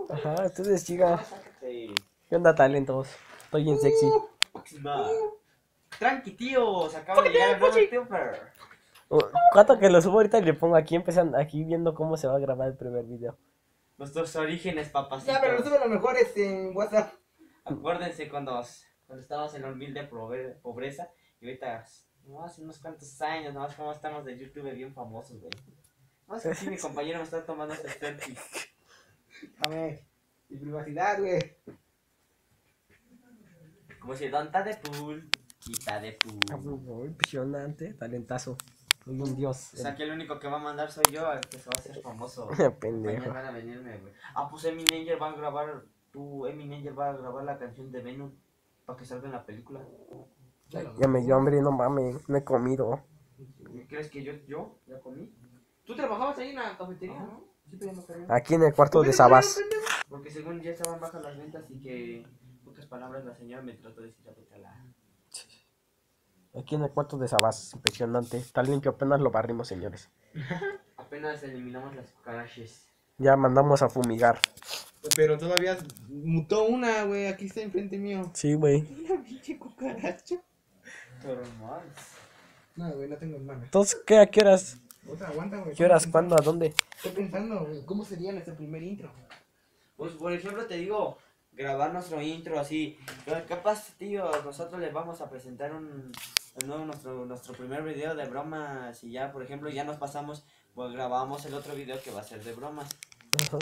Ajá, ustedes sigan. Sácate. ¿Qué onda, talentos? Estoy bien sexy. Tranqui, tío, se acaba de llegar el nuevo youtuber. ¿Cuánto que lo subo ahorita y le pongo aquí empezando, aquí viendo cómo se va a grabar el primer video? Nuestros orígenes, papacitos. Ya, pero sube lo mejor en WhatsApp. Acuérdense cuando estábamos en la humilde pobreza y ahorita, no, hace unos cuantos años, nomás como estamos de YouTube bien famosos, güey. No, es que aquí mi compañero me está tomando este selfie. Déjame. Y privacidad, güey. Como si Don Deadpool, quita de pool. Impresionante, talentazo. Soy un dios. O sea, que el único que va a mandar soy yo, el que se va a hacer famoso. Pendejo. Mañana van a venirme, güey. Ah, pues Eminem va a grabar, Eminem va a grabar la canción de Venom para que salga en la película. Ya me dio hambre, no mames, no he comido. ¿Crees que yo ya comí? Tú trabajabas ahí en la cafetería, ¿no? Sí, pero ya no comí. Aquí en el cuarto de Sabás. Porque según ya estaban bajas las ventas y que, en pocas palabras, la señora me trató de decir a la... Aquí en el cuarto de Sabás, impresionante. Está limpio, apenas lo barrimos, señores. Apenas eliminamos las cucarachas. Ya mandamos a fumigar. Pero todavía mutó una, güey. Aquí está enfrente mío. Sí, güey. Una pinche cucaracha. Normal. No, güey, no tengo hermana. Entonces, ¿qué? ¿A qué horas? Otra, aguanta, güey. ¿Qué horas? ¿Cuándo? ¿A dónde? Estoy pensando, güey, ¿cómo sería nuestro primer intro? Pues, por ejemplo, te digo, grabar nuestro intro así. Pero capaz, tío, nosotros les vamos a presentar nuestro primer video de bromas. Y ya, por ejemplo, ya nos pasamos, pues grabamos el otro video que va a ser de bromas. Ajá.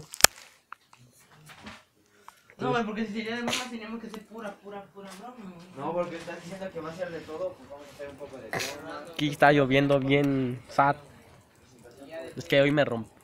No, güey, porque si sería de bromas teníamos que hacer pura broma, güey. No, porque estás diciendo que va a ser de todo, pues vamos a hacer un poco de todo. Aquí está lloviendo bien sad. Es que hoy me rompí.